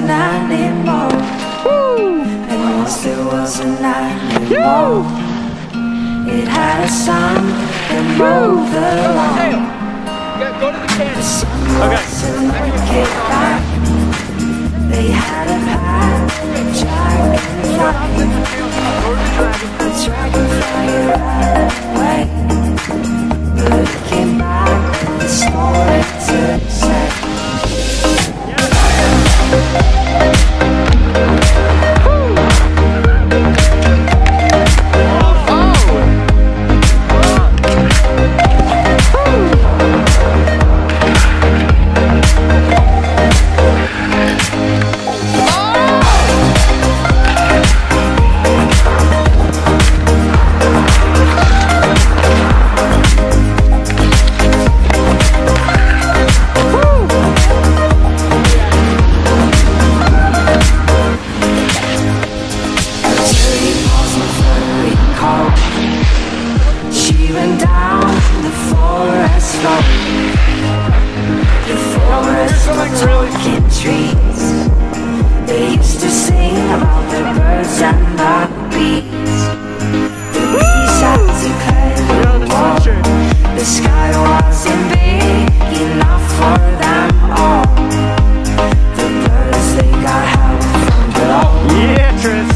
an animal. And once there was an animal. It had a son that moved along. Go to the camera. The son wasn't wicked back. They had a path, a dragonfly. The dragonfly ran away, but it came back with a story to say. They used to sing about the birds and the bees. The bees had to climb the wall. The sky wasn't big enough for them all. The birds, they got help from below. Yeah, Tris.